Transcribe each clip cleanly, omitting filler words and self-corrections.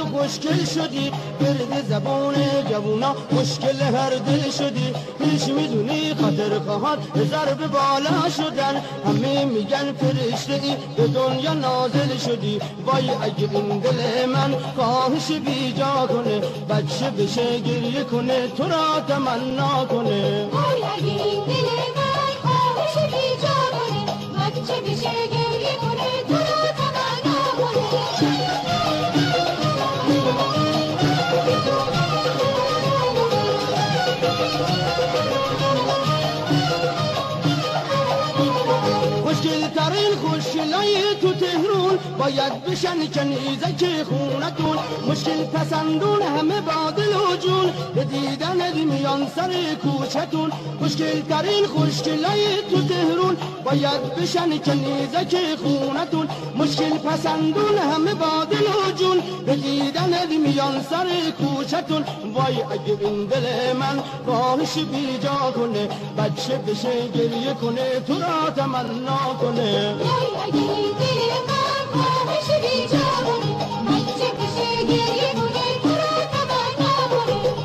خوشگل شدی، گرد زبان جوونا مشکل هر دل شدی. هیچ میدونی خاطر خواهد هزار به بالا شدن، همه میگن فرشته ای به دنیا نازل شدی. وای اگه این دل من خواهش بی جا کنه، بچه بشه گریه کنه تو را تمنا کنه. وای اگه این دل من خواهش بی جا کنه، بچه بشه گریه کنه تو را تمنا کنه. خوشگل ترین خوشگلای تو تهرون باید بشن کنیزک خونتون. مشکل پسندون همه با دل و جون به دیدن میان سر کوچتون. خوشگل ترین خوشگلای تو تهرون باید بشن کنیزک خونتون. مشکل پسندون همه با دل و جون به دیدن میان سر کوچتون. وای اگه این دل من خواهش بی جا کنه، بچه بشه گریه کنه تو را تمنا کنه. وای اگه این دل من خواهش بی جا کنه، بچه بشه گریه کنه تو را تمنا کنه.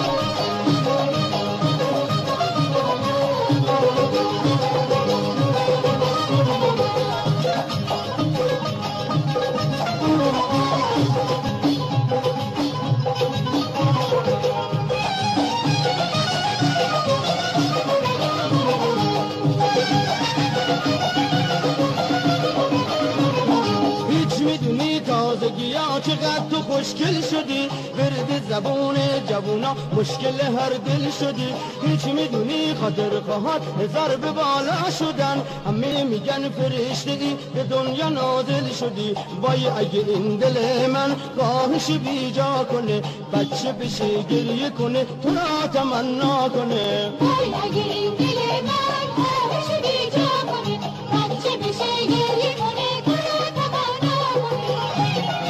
میدونی تازگی ها چقدر تو خوشگل شدی، ورد زبون جوونا مشکل هر دل شدی. هیچ میدونی خاطر خواهد هزار به بالا شدن، همه میگن فرشته ای به دنیا نازل شدی. وای اگه این دل من خواهش بی جا کنه، بچه بشه گریه کنه تو را تمنا کنه. وای اگه این دل من خواهش بی جا کنه، بچه بشه گریه کنه تو را تمنا کنه.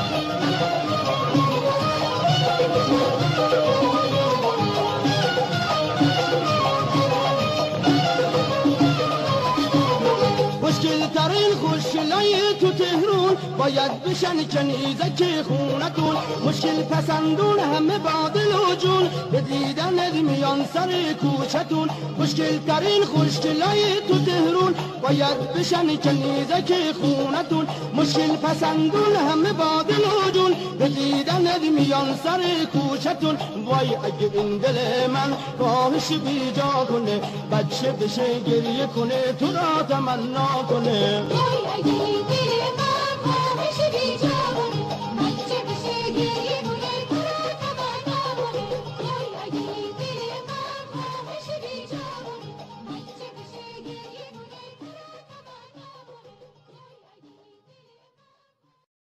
خوشگل ترین خوشگلای تو تهرون باید بشن کنیزک خونتون. مشکل پسندون همه با دل و جون به دیدن میان سر کوچتون. خوشگل ترین خوشگلای تو تهرون باید بشن کنیزک خونتون. مشکل پسندون همه با دل و جون به دیدن میان سر کوچتون. وای اگه این دل من خواهش بی جا کنه، بچه بشه گریه کنه تو را تمنا کنه. وای اگه این دل من